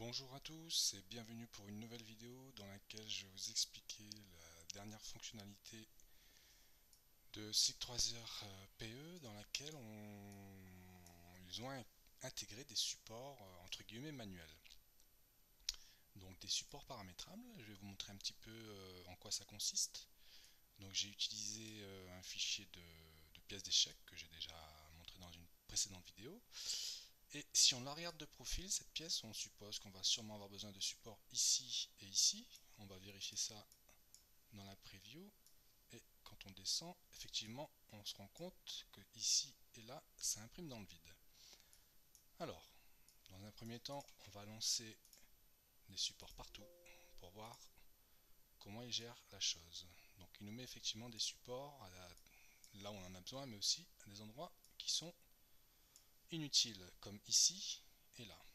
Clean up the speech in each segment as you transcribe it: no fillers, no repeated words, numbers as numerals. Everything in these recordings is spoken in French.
Bonjour à tous et bienvenue pour une nouvelle vidéo dans laquelle je vais vous expliquer la dernière fonctionnalité de Sig3r PE dans laquelle ils ont intégré des supports entre guillemets manuels. Donc des supports paramétrables, je vais vous montrer un petit peu en quoi ça consiste. Donc j'ai utilisé un fichier de pièces d'échecs que j'ai déjà montré dans une précédente vidéo. Et si on la regarde de profil, cette pièce, on suppose qu'on va sûrement avoir besoin de support ici et ici. On va vérifier ça dans la preview. Et quand on descend, effectivement, on se rend compte que ici et là, ça imprime dans le vide. Alors, dans un premier temps, on va lancer des supports partout pour voir comment il gère la chose. Donc il nous met effectivement des supports là où on en a besoin, mais aussi à des endroits qui sont inutiles, comme ici et là.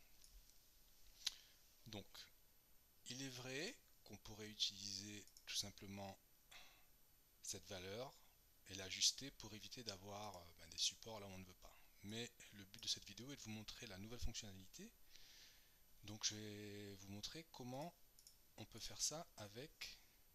Donc, il est vrai qu'on pourrait utiliser tout simplement cette valeur et l'ajuster pour éviter d'avoir des supports là où on ne veut pas. Mais le but de cette vidéo est de vous montrer la nouvelle fonctionnalité. Donc je vais vous montrer comment on peut faire ça avec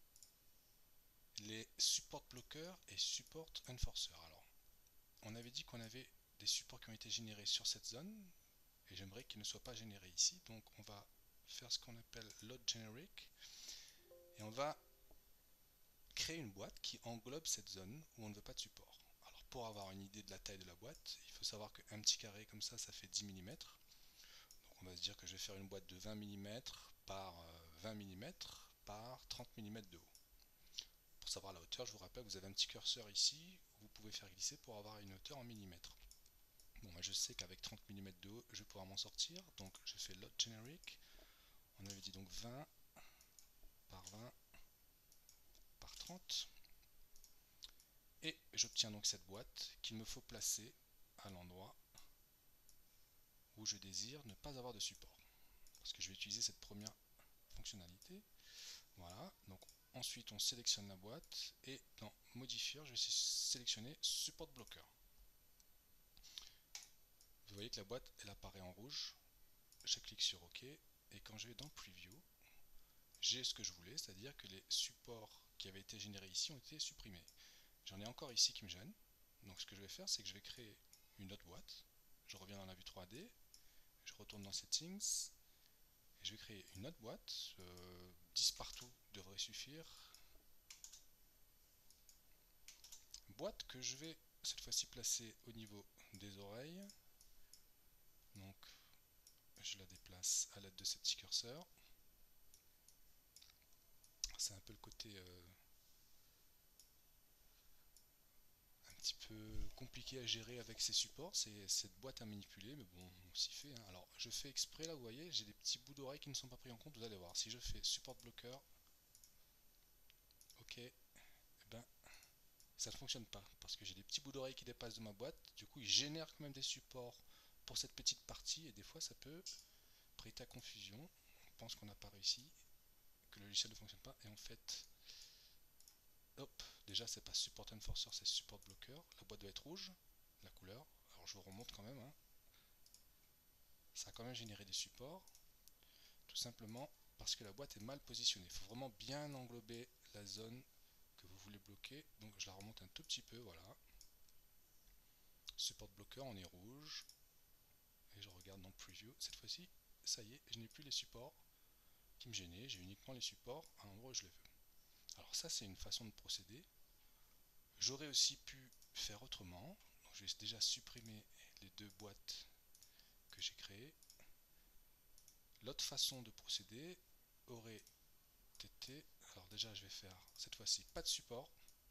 les support blockers et support enforcer. Alors, on avait dit qu'on avait des supports qui ont été générés sur cette zone et j'aimerais qu'ils ne soient pas générés ici. Donc on va faire ce qu'on appelle load generic et on va créer une boîte qui englobe cette zone où on ne veut pas de support. Alors pour avoir une idée de la taille de la boîte, il faut savoir qu'un petit carré comme ça fait 10 mm. Donc on va se dire que je vais faire une boîte de 20 mm par 20 mm par 30 mm de haut. Pour savoir la hauteur, je vous rappelle que vous avez un petit curseur ici où vous pouvez faire glisser pour avoir une hauteur en millimètres. Bon, moi je sais qu'avec 30 mm de haut, je vais pouvoir m'en sortir. Donc je fais load generic. On avait dit donc 20 par 20 par 30. Et j'obtiens donc cette boîte qu'il me faut placer à l'endroit où je désire ne pas avoir de support. Parce que je vais utiliser cette première fonctionnalité. Voilà, donc ensuite on sélectionne la boîte et dans Modifier, je vais sélectionner Support Blocker. Vous voyez que la boîte elle apparaît en rouge. Je clique sur OK et quand je vais dans Preview, j'ai ce que je voulais, c'est-à-dire que les supports qui avaient été générés ici ont été supprimés. J'en ai encore ici qui me gênent. Donc ce que je vais faire, c'est que je vais créer une autre boîte. Je reviens dans la vue 3D, je retourne dans Settings, et je vais créer une autre boîte. 10 partout devrait suffire. Boîte que je vais cette fois-ci placer au niveau des oreilles. Donc je la déplace à l'aide de ce petit curseur. C'est un peu le côté un petit peu compliqué à gérer avec ces supports, c'est cette boîte à manipuler, mais bon, on s'y fait. Hein. Alors, je fais exprès là, vous voyez, j'ai des petits bouts d'oreilles qui ne sont pas pris en compte. Vous allez voir, si je fais support blocker, ok, eh ben, ça ne fonctionne pas parce que j'ai des petits bouts d'oreilles qui dépassent de ma boîte. Du coup, il génère quand même des supports pour cette petite partie et des fois, ça peut prêter à confusion. On pense qu'on n'a pas réussi, que le logiciel ne fonctionne pas, et en fait, hop, déjà, c'est pas support enforcer, c'est support blocker. La boîte doit être rouge, la couleur. Alors, je vous remonte quand même. Hein. Ça a quand même généré des supports, tout simplement parce que la boîte est mal positionnée. Il faut vraiment bien englober la zone que vous voulez bloquer. Donc je la remonte un tout petit peu, voilà. Support blocker, on est rouge. Et je regarde dans Preview. Cette fois-ci, ça y est, je n'ai plus les supports qui me gênaient. J'ai uniquement les supports à l'endroit où je les veux. Alors ça, c'est une façon de procéder. J'aurais aussi pu faire autrement. Donc, je vais déjà supprimer les deux boîtes que j'ai créées. L'autre façon de procéder aurait été, alors déjà je vais faire cette fois-ci pas de support,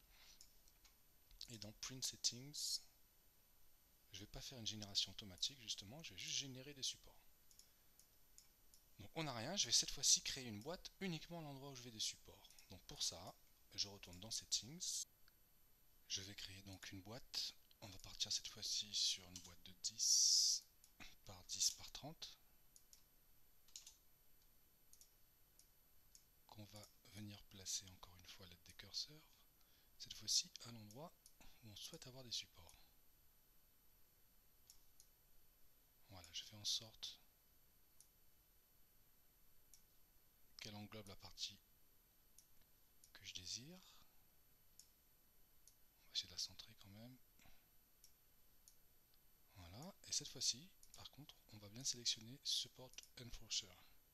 et dans Print Settings, je vais pas faire une génération automatique justement, je vais juste générer des supports. Donc on n'a rien, je vais cette fois-ci créer une boîte uniquement à l'endroit où je vais des supports. Donc pour ça, je retourne dans Settings, je vais créer donc une boîte, on va partir cette fois-ci sur une boîte de 10 par 10 par 30, qu'on va venir placer encore une fois à l'aide des curseurs, cette fois-ci à l'endroit où on souhaite avoir des supports. Voilà, je fais en sorte englobe la partie que je désire. On va essayer de la centrer quand même. Voilà, et cette fois-ci, par contre, on va bien sélectionner Support Enforcer.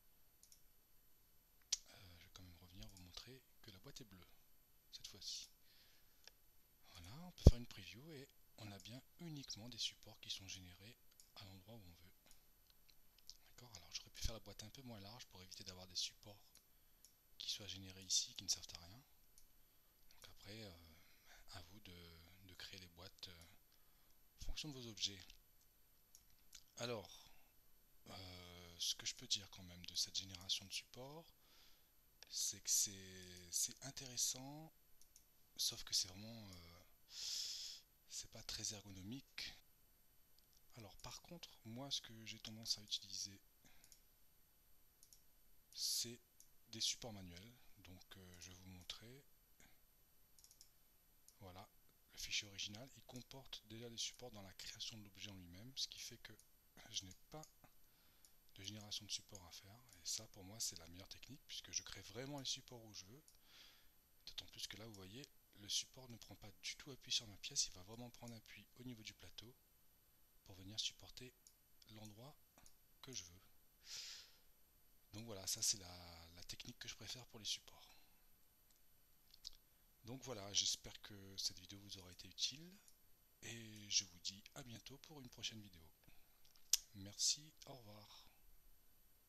Je vais quand même revenir vous montrer que la boîte est bleue, cette fois-ci. Voilà, on peut faire une preview et on a bien uniquement des supports qui sont générés à l'endroit où on veut. D'accord, alors j'aurais pu faire la boîte un peu moins large pour éviter d'avoir des supports qui soient générés ici, qui ne servent à rien. Donc après, à vous de créer les boîtes en fonction de vos objets. Alors, ce que je peux dire quand même de cette génération de supports, c'est que c'est intéressant, sauf que c'est vraiment c'est pas très ergonomique. Alors par contre, moi ce que j'ai tendance à utiliser, c'est des supports manuels. Donc je vais vous montrer. Voilà, le fichier original, il comporte déjà des supports dans la création de l'objet en lui-même, ce qui fait que je n'ai pas de génération de support à faire. Et ça pour moi c'est la meilleure technique puisque je crée vraiment les supports où je veux. D'autant plus que là vous voyez, le support ne prend pas du tout appui sur ma pièce, il va vraiment prendre appui au niveau du plateau pour venir supporter l'endroit que je veux. Donc voilà, ça c'est la technique que je préfère pour les supports. Donc voilà, j'espère que cette vidéo vous aura été utile et je vous dis à bientôt pour une prochaine vidéo. Merci, au revoir.